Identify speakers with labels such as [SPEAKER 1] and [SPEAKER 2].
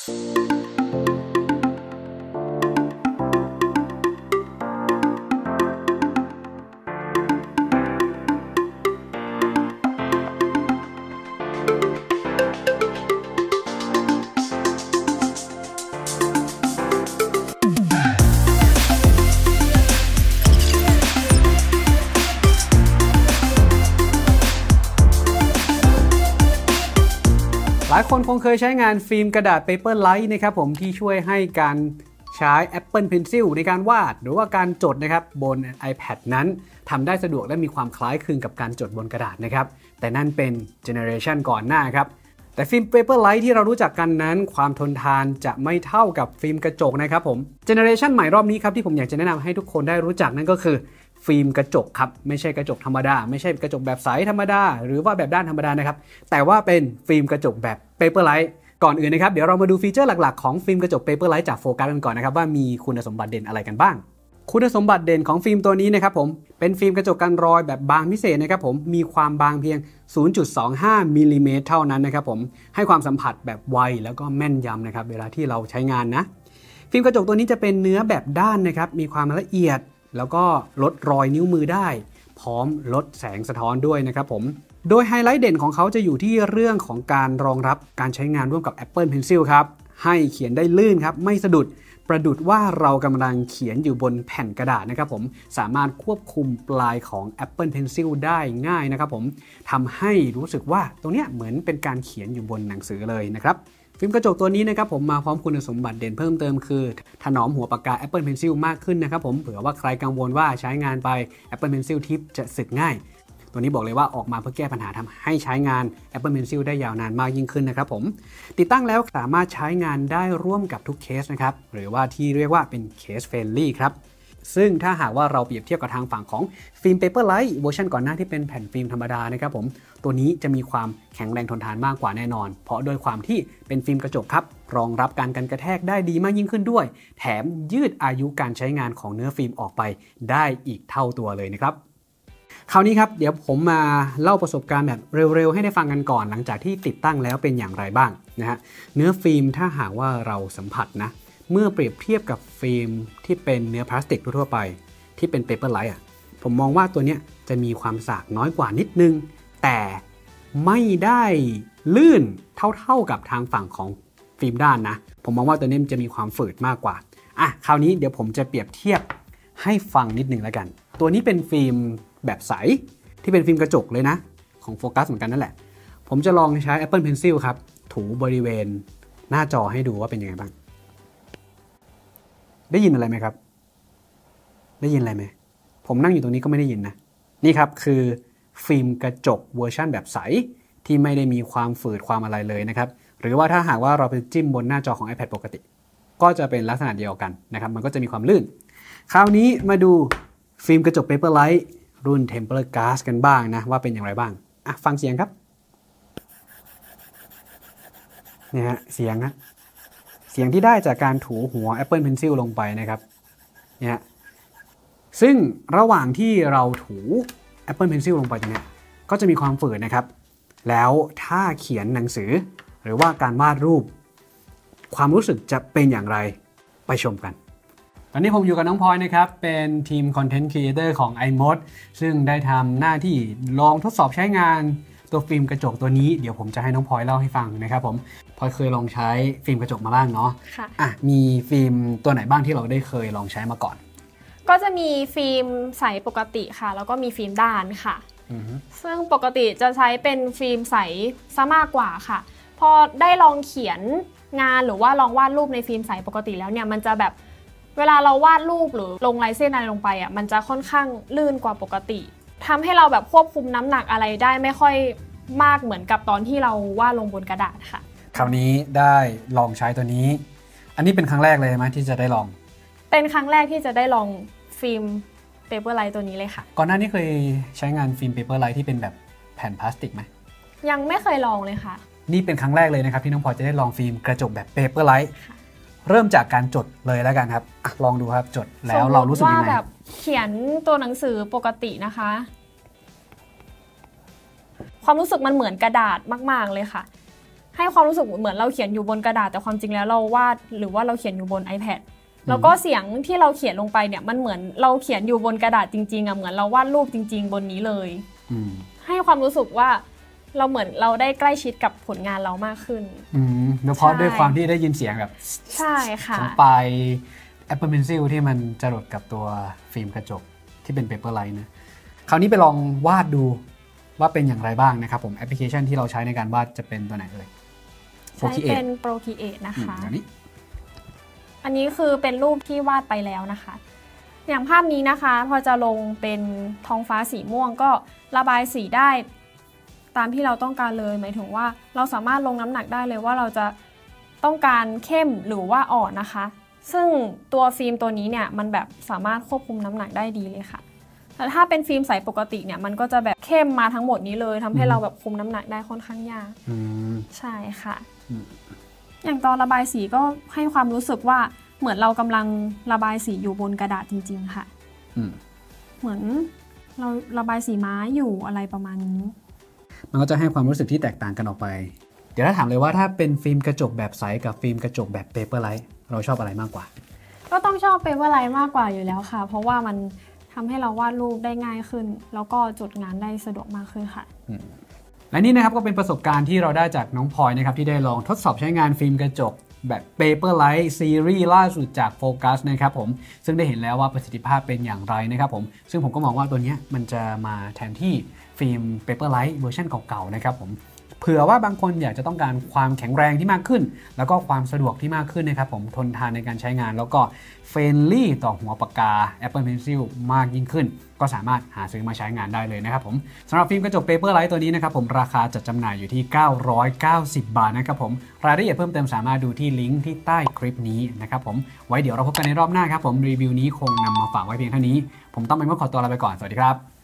[SPEAKER 1] หลายคนคงเคยใช้งานฟิล์มกระดาษ Paperlike นะครับผมที่ช่วยให้การใช้ Apple Pencil ในการวาดหรือว่าการจดนะครับบน iPad นั้นทำได้สะดวกและมีความคล้ายคลึงกับการจดบนกระดาษนะครับแต่นั่นเป็นเจเนอเรชันก่อนหน้าครับแต่ฟิล์ม Paperlike ที่เรารู้จักกันนั้นความทนทานจะไม่เท่ากับฟิล์มกระจกนะครับผมเจเนอเรชันใหม่รอบนี้ครับที่ผมอยากจะแนะนำให้ทุกคนได้รู้จักนั่นก็คือฟิล์มกระจกครับไม่ใช่กระจกธรรมดาไม่ใช่กระจกแบบใสธรรมดาหรือว่าแบบด้านธรรมดานะครับแต่ว่าเป็นฟิล์มกระจกแบบ Paperlike ก่อนอื่นนะครับเดี๋ยวเรามาดูฟีเจอร์หลักๆของฟิล์มกระจก Paperlike จากโฟกัสกันก่อนนะครับว่ามีคุณสมบัติเด่นอะไรกันบ้างคุณสมบัติเด่นของฟิล์มตัวนี้นะครับผมเป็นฟิล์มกระจกกันรอยแบบบางพิเศษนะครับผมมีความบางเพียง 0.25 มิลลิเมตรเท่านั้นนะครับผมให้ความสัมผัสแบบไวแล้วก็แม่นยำนะครับเวลาที่เราใช้งานนะฟิล์มกระจกตัวนี้จะเป็นเนื้อแบบด้านนะครับมีความละเอียดแล้วก็ลดรอยนิ้วมือได้พร้อมลดแสงสะท้อนด้วยนะครับผมโดยไฮไลท์เด่นของเขาจะอยู่ที่เรื่องของการรองรับการใช้งานร่วมกับ Apple Pencil ครับให้เขียนได้ลื่นครับไม่สะดุดประดุจว่าเรากำลังเขียนอยู่บนแผ่นกระดาษนะครับผมสามารถควบคุมปลายของ Apple Pencil ได้ง่ายนะครับผมทำให้รู้สึกว่าตรงเนี้ยเหมือนเป็นการเขียนอยู่บนหนังสือเลยนะครับฟิล์มกระจกตัวนี้นะครับผมมาพร้อมคุณสมบัติเด่นเพิ่มเติมคือถนอมหัวปากกา Apple Pencil มากขึ้นนะครับผมเผื่อว่าใครกังวลว่าใช้งานไป Apple Pencil Tip จะสึกง่ายตัวนี้บอกเลยว่าออกมาเพื่อแก้ปัญหาทำให้ใช้งาน Apple Pencil ได้ยาวนานมากยิ่งขึ้นนะครับผมติดตั้งแล้วสามารถใช้งานได้ร่วมกับทุกเคสนะครับหรือว่าที่เรียกว่าเป็นเคสเฟรนลี่ครับซึ่งถ้าหากว่าเราเปรียบเทียบกับทางฝั่งของฟิล์ม Paperlike เวอร์ชันก่อนหน้าที่เป็นแผ่นฟิล์มธรรมดานะครับผมตัวนี้จะมีความแข็งแรงทนทานมากกว่าแน่นอนเพราะโดยความที่เป็นฟิล์มกระจกครับรองรับการกันกระแทกได้ดีมากยิ่งขึ้นด้วยแถมยืดอายุการใช้งานของเนื้อฟิล์มออกไปได้อีกเท่าตัวเลยนะครับคราวนี้ครับเดี๋ยวผมมาเล่าประสบการณ์แบบเร็วๆให้ได้ฟังกันก่อนหลังจากที่ติดตั้งแล้วเป็นอย่างไรบ้างนะฮะเนื้อฟิล์มถ้าหากว่าเราสัมผัสนะเมื่อเปรียบเทียบกับฟิล์มที่เป็นเนื้อพลาสติกทั่วไปที่เป็น Paperlike ผมมองว่าตัวเนี้ยจะมีความสากน้อยกว่านิดนึงแต่ไม่ได้ลื่นเท่ากับทางฝั่งของฟิล์มด้านนะผมมองว่าตัวนี้มันจะมีความฝืดมากกว่าคราวนี้เดี๋ยวผมจะเปรียบเทียบให้ฟังนิดนึงแล้วกันตัวนี้เป็นฟิล์มแบบใสที่เป็นฟิล์มกระจกเลยนะของโฟกัสเหมือนกันนั่นแหละผมจะลองใช้ Apple Pencil ครับถูบริเวณหน้าจอให้ดูว่าเป็นยังไงบ้างได้ยินอะไรไหมครับได้ยินอะไรไหมผมนั่งอยู่ตรงนี้ก็ไม่ได้ยินนะนี่ครับคือฟิล์มกระจกเวอร์ชันแบบใสที่ไม่ได้มีความฝืดความอะไรเลยนะครับหรือว่าถ้าหากว่าเราไปจิ้มบนหน้าจอของ iPad ปกติก็จะเป็นลักษณะเดียวกันนะครับมันก็จะมีความลื่นคราวนี้มาดูฟิล์มกระจก Paperlike รุ่น Tempered Glass กันบ้างนะว่าเป็นอย่างไรบ้างฟังเสียงครับเนี่ยฮะเสียงที่ได้จากการถูหัว Apple Pencil ลงไปนะครับเนี่ยซึ่งระหว่างที่เราถู Apple Pencil ลงไปตรงนี้ก็จะมีความฝืดนะครับแล้วถ้าเขียนหนังสือหรือว่าการวาดรูปความรู้สึกจะเป็นอย่างไรไปชมกันตอนนี้ผมอยู่กับน้องพลอยนะครับเป็นทีม Content Creator ของ iMode ซึ่งได้ทำหน้าที่ลองทดสอบใช้งานตัวฟิล์มกระจกตัวนี้เดี๋ยวผมจะให้น้องพลอยเล่าให้ฟังนะครับผมพลอยเคยลองใช้ฟิล์มกระจกมาบ้างเนาะค่ะมีฟิล์มตัวไหนบ้างที่เราได้เคยลองใช้มาก่อน
[SPEAKER 2] ก็จะมีฟิล์มใสปกติค่ะแล้วก็มีฟิล์มด้านค่ะซึ่งปกติจะใช้เป็นฟิล์มใสซะมากกว่าค่ะพอได้ลองเขียนงานหรือว่าลองวาดรูปในฟิล์มใสปกติแล้วเนี่ยมันจะแบบเวลาเราวาดรูปหรือลงลายเส้นอะไรลงไปมันจะค่อนข้างลื่นกว่าปกติทำให้เราแบบควบคุมน้ำหนักอะไรได้ไม่ค่อยมากเหมือนกับตอนที่เราวาดลงบนกระดาษค่ะ
[SPEAKER 1] คราวนี้ได้ลองใช้ตัวนี้อันนี้เป็นครั้งแรกเลยไหมที่จะได้ลอง
[SPEAKER 2] เป็นครั้งแรกที่จะได้ลองฟิล์ม Paperlike ตัวนี้เลยค่ะ
[SPEAKER 1] ก่อนหน้านี้เคยใช้งานฟิล์ม Paperlike ที่เป็นแบบแผ่นพลาสติกไหม
[SPEAKER 2] ยังไม่เคยลองเลยค่ะ
[SPEAKER 1] นี่เป็นครั้งแรกเลยนะครับที่น้องพลอยจะได้ลองฟิล์มกระจกแบบ Paperlike เริ่มจากการจดเลยแล้วกันครับลองดูครับจดแล้วเรารู้สึกยังไง
[SPEAKER 2] ว่าแบบเขียนตัวหนังสือปกตินะคะความรู้สึกมันเหมือนกระดาษมากๆเลยค่ะให้ความรู้สึกเหมือนเราเขียนอยู่บนกระดาษแต่ความจริงแล้วเราวาดหรือว่าเราเขียนอยู่บน iPad แล้วก็เสียงที่เราเขียนลงไปเนี่ยมันเหมือนเราเขียนอยู่บนกระดาษจริงๆอ่ะเหมือนเราวาดรูปจริงๆบนนี้เลยให้ความรู้สึกว่าเราเหมือนเราได้ใกล้ชิดกับผลงานเรามากขึ้น
[SPEAKER 1] โดยเฉพาะด้วยความที่ได้ยินเสียงแบบ
[SPEAKER 2] ใช่ค่ะ
[SPEAKER 1] ของปลาย Apple Pencil ที่มันจรดกับตัวฟิล์มกระจกที่เป็น Paperlike นะคราวนี้ไปลองวาดดูว่าเป็นอย่างไรบ้างนะครับผมแอปพลิเคชันที่เราใช้ในการวาดจะเป็นตัวไหนเลย
[SPEAKER 2] ใช้เป็น Procreate นะคะ
[SPEAKER 1] อั
[SPEAKER 2] นนี้คือเป็นรูปที่วาดไปแล้วนะคะอย่างภาพนี้นะคะพอจะลงเป็นท้องฟ้าสีม่วงก็ระบายสีได้ตามที่เราต้องการเลยหมายถึงว่าเราสามารถลงน้ำหนักได้เลยว่าเราจะต้องการเข้มหรือว่าอ่อนนะคะซึ่งตัวฟิล์มตัวนี้เนี่ยมันแบบสามารถควบคุมน้ำหนักได้ดีเลยค่ะแต่ถ้าเป็นฟิล์มใสปกติเนี่ยมันก็จะแบบเข้มมาทั้งหมดนี้เลยทำให้เราแบบคุมน้ำหนักได้ค่อนข้างยากใช่ค่ะอย่างตอนระบายสีก็ให้ความรู้สึกว่าเหมือนเรากำลังระบายสีอยู่บนกระดาษจริงๆค่ะเหมือนเราระบายสีไม้อยู่อะไรประมาณนี้
[SPEAKER 1] มันก็จะให้ความรู้สึกที่แตกต่างกันออกไปเดี๋ยวถ้าถามเลยว่าถ้าเป็นฟิล์มกระจกแบบใสกับฟิล์มกระจกแบบ Paperlike เราชอบอะไรมากกว่า
[SPEAKER 2] ก็ต้องชอบ Paperlike มากกว่าอยู่แล้วค่ะเพราะว่ามันทำให้เราวาดรูปได้ง่ายขึ้นแล้วก็จดงานได้สะดวกมากขึ้นค่ะ
[SPEAKER 1] และนี่นะครับก็เป็นประสบการณ์ที่เราได้จากน้องพลอยนะครับที่ได้ลองทดสอบใช้งานฟิล์มกระจกแบบ Paperlike ซีรีส์ล่าสุดจากโฟกัสนะครับผมซึ่งได้เห็นแล้วว่าประสิทธิภาพเป็นอย่างไรนะครับผมซึ่งผมก็มองว่าตัวนี้มันจะมาแทนที่ฟิล์ม Paperlike เวอร์ชันเก่าๆนะครับผมเผื่อว่าบางคนอยากจะต้องการความแข็งแรงที่มากขึ้นแล้วก็ความสะดวกที่มากขึ้นนะครับผมทนทานในการใช้งานแล้วก็เฟรนลี่ต่อหัวปากกา Apple Pencil มากยิ่งขึ้นก็สามารถหาซื้อมาใช้งานได้เลยนะครับผมสำหรับฟิล์มกระจก Paperlike ตัวนี้นะครับผมราคาจัดจำหน่ายอยู่ที่990 บาทนะครับผมรายละเอียดเพิ่มเติมสามารถดูที่ลิงก์ที่ใต้คลิปนี้นะครับผมไว้เดี๋ยวเราพบกันในรอบหน้าครับผมรีวิวนี้คงนำมาฝากไว้เพียงเท่านี้ผมต้องไปขอตัวลาไปก่อนสวัสดีครับ